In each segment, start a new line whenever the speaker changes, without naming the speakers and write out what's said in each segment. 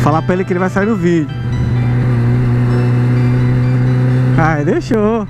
Falar pra ele que ele vai sair no vídeo. Ai, deixou.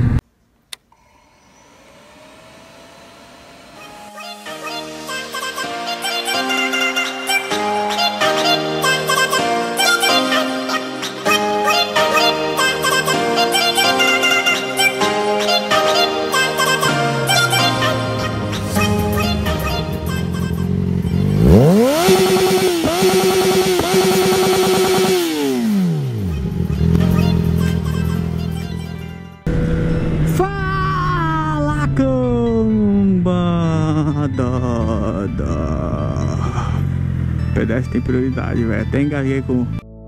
Pedestre tem prioridade, velho. Até engasguei com...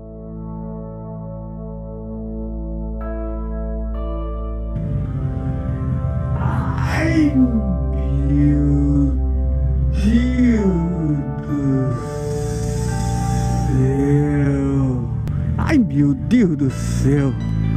Ai, meu Deus do céu. Ai, meu Deus do céu.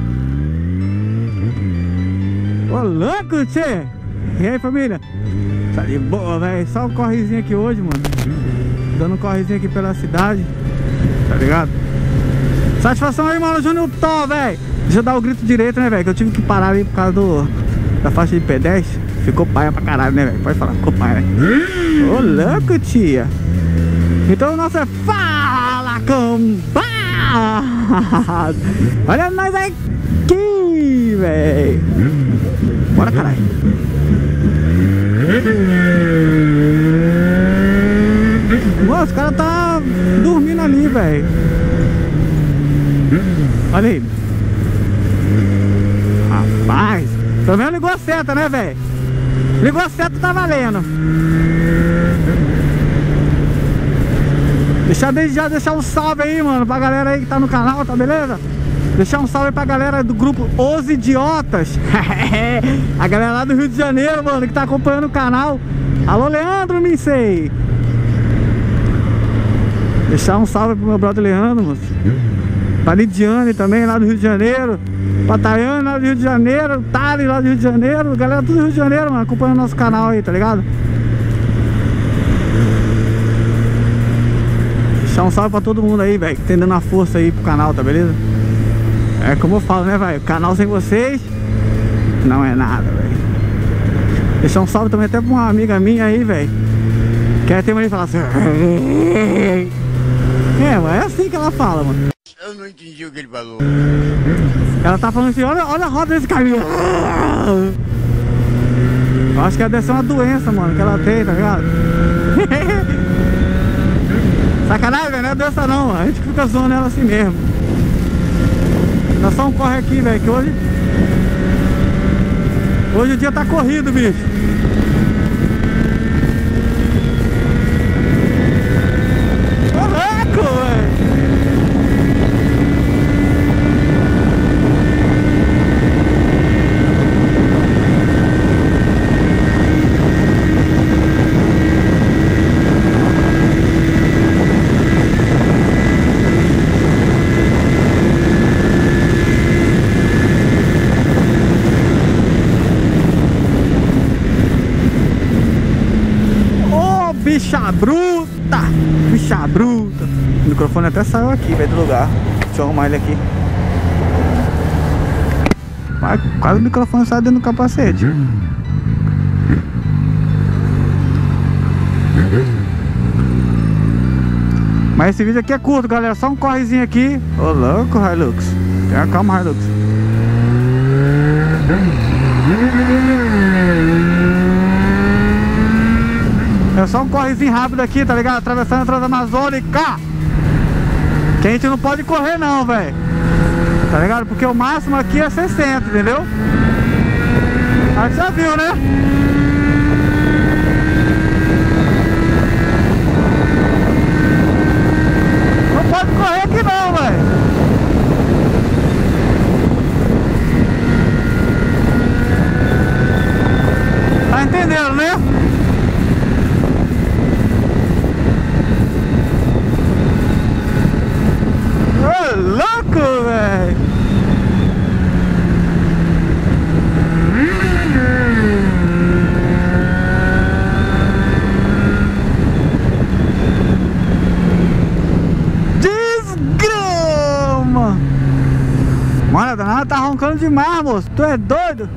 Ô, louco, tchê. E aí, família? Tá de boa, velho. Só um correzinho aqui hoje, mano. Dando um correzinho aqui pela cidade. Tá ligado? Satisfação aí, mano. Júnior Tó, velho. Deixa eu dar o grito direito, né, velho? Que eu tive que parar ali por causa da faixa de pedestre. Ficou paia pra caralho, né, velho? Pode falar, ficou paia, né? Ô, louco, tia. Então o nosso é Fala Cambada. Olha nós aqui, velho. Bora, caralho. Nossa, os caras tá dormindo ali, velho. Olha aí. Rapaz, pelo menos ligou a seta, né, velho? Ligou a seta, tá valendo. Deixar um salve aí, mano, pra galera aí que tá no canal, tá beleza? Deixar um salve pra galera do grupo Os Idiotas. A galera lá do Rio de Janeiro, mano, que tá acompanhando o canal. Alô, Leandro Minsei. Deixar um salve pro meu brother Leandro, moço. Pra Lidiane também, lá do Rio de Janeiro. Pra Tayane, lá do Rio de Janeiro. Tali, lá do Rio de Janeiro. Galera tudo do Rio de Janeiro, mano, acompanhando o nosso canal aí, tá ligado? Deixar um salve pra todo mundo aí, velho, que tem dando uma força aí pro canal, tá beleza? É como eu falo, né, velho? Canal sem vocês não é nada, velho. Deixar um salve também até pra uma amiga minha aí, velho. Que ela tem maneira de falar assim. É, mas é assim que ela fala, mano.
Eu não entendi o que ele falou.
Ela tá falando assim, olha a roda desse caminhão. Eu acho que deve ser uma doença, mano, que ela tem, tá ligado? Sacanagem, velho, não é doença não, mano. A gente fica zoando ela assim mesmo. Nós só um corre aqui, velho, que hoje o dia tá corrido, bicho. Ô, louco, velho. Bicha bruta! Bicha bruta! O microfone até saiu aqui, velho, do lugar. Deixa eu arrumar ele aqui. Vai, quase o microfone sai dentro do capacete. Mas esse vídeo aqui é curto, galera. Só um correzinho aqui. Ô, louco, Hilux. Tenha calma, Hilux. É só um correzinho rápido aqui, tá ligado? Atravessando a Transamazônica. Que a gente não pode correr não, velho. Tá ligado? Porque o máximo aqui é 60, entendeu? Aí você já viu, né? Não pode correr aqui não, velho. Tá entendendo, né? Louco, velho! roncando demais, moço. Tu é doido?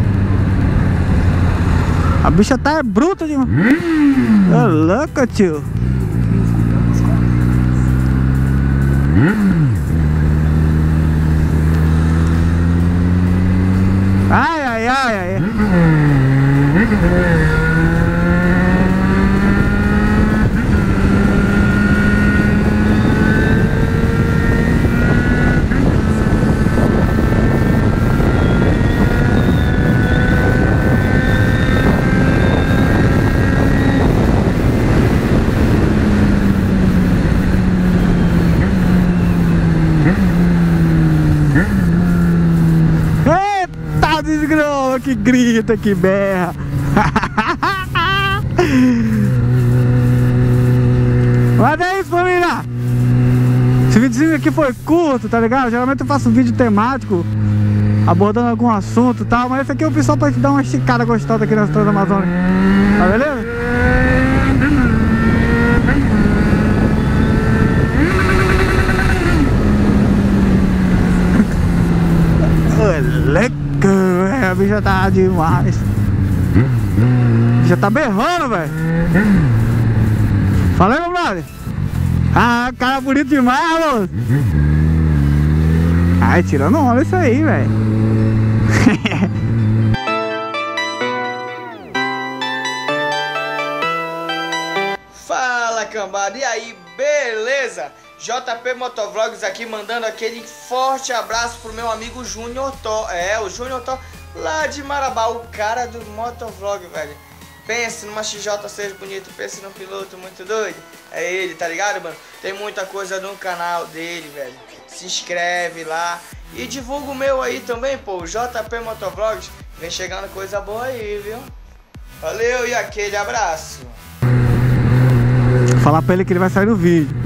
A bicha tá bruta demais. Ô, louco, tio. Ai, ai, ai, ai. Desgrama, que grita, que berra. Mas é isso, família. Esse videozinho aqui foi curto, tá ligado? Geralmente eu faço um vídeo temático abordando algum assunto e tal, mas esse aqui eu fiz só pra te dar uma esticada gostosa aqui nas Transamazônicas. Tá beleza? A bicha tá demais. Já tá berrando, velho. Fala aí, meu brother. Ah, cara bonito demais, mano. Ai, tirando onda isso aí, velho.
Fala, cambada, e aí, beleza? JP Motovlogs aqui mandando aquele forte abraço pro meu amigo Júnior Tó. É, o Júnior Tó lá de Marabá, o cara do Motovlog, velho. Pense numa XJ6 bonito, pense num piloto muito doido. É ele, tá ligado, mano? Tem muita coisa no canal dele, velho. Se inscreve lá e divulga o meu aí também, pô, o JP Motovlogs. Vem chegando coisa boa aí, viu? Valeu e aquele abraço.
Vou falar pra ele que ele vai sair no vídeo.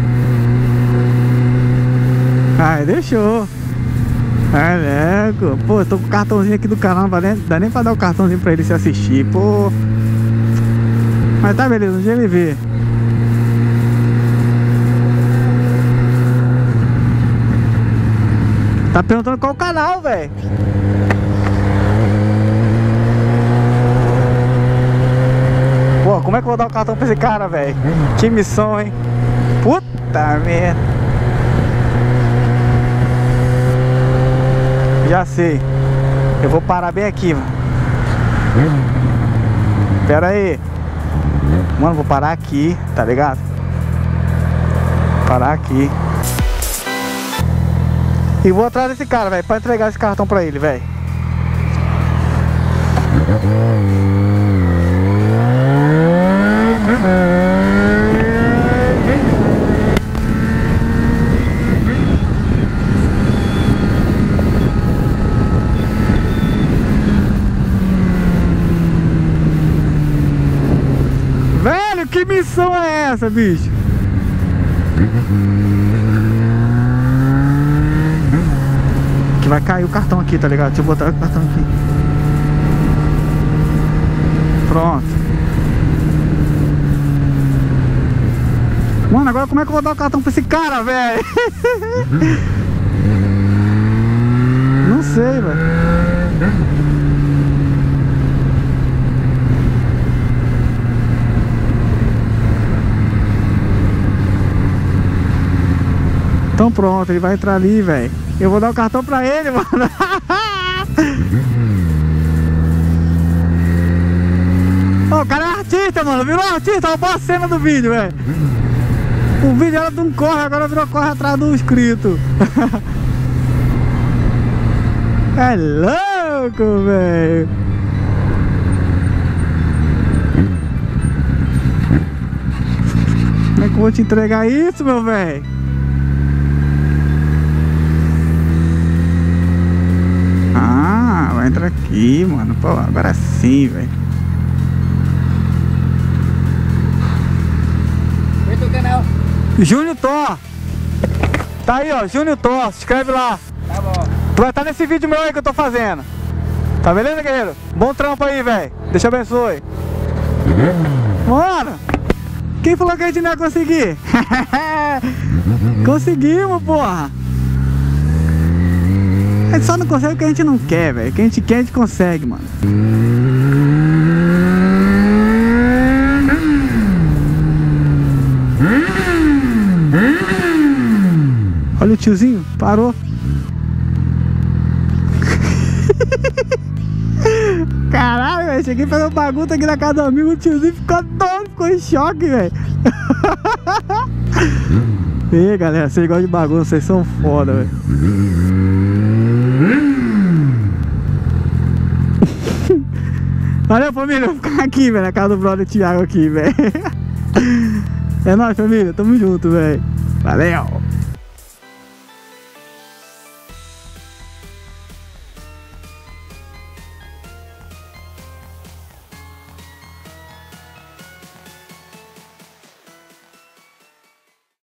Ai, deixou. É, louco. Pô, eu tô com o cartãozinho aqui do canal, não dá nem pra dar o cartãozinho pra ele se assistir, pô. Mas tá beleza, um dia ele vê. Tá perguntando qual o canal, velho. Pô, como é que eu vou dar o cartão pra esse cara, velho? Que missão, hein? Puta merda. Já sei. Eu vou parar bem aqui, mano. Pera aí. Mano, vou parar aqui, tá ligado? Parar aqui. E vou atrás desse cara, velho, pra entregar esse cartão pra ele, velho. Que missão é essa, bicho? Que vai cair o cartão aqui, tá ligado? Deixa eu botar o cartão aqui. Pronto. Mano, agora como é que eu vou dar o cartão pra esse cara, velho? Não sei, velho. Então pronto, ele vai entrar ali, velho. Eu vou dar o cartão pra ele, mano. Oh, o cara é artista, mano. Virou artista, uma boa cena do vídeo, velho. O vídeo era de um corre, agora virou corre atrás do inscrito. É louco, velho. Como é que eu vou te entregar isso, meu velho? Entra aqui, mano. Pô, agora sim, velho.
Oi, teu canal.
Júnior Tó. Tá aí, ó. Júnior Tó. Se inscreve lá.
Tá bom.
Tu vai estar nesse vídeo meu aí que eu tô fazendo. Tá beleza, guerreiro? Bom trampo aí, velho. Deus te abençoe. Mano, quem falou que a gente não ia conseguir? Conseguimos, porra. A gente só não consegue o que a gente não quer, velho. O que a gente quer, a gente consegue, mano. Olha o tiozinho, parou. Caralho, velho, cheguei a fazer uma bagunça aqui na casa do amigo, o tiozinho ficou doido, ficou em choque, velho. Ei, galera, vocês gostam de bagunça, vocês são foda, velho. Valeu, família, vou ficar aqui, velho, na casa do brother Thiago aqui, velho. É nóis, família, tamo junto, velho. Valeu!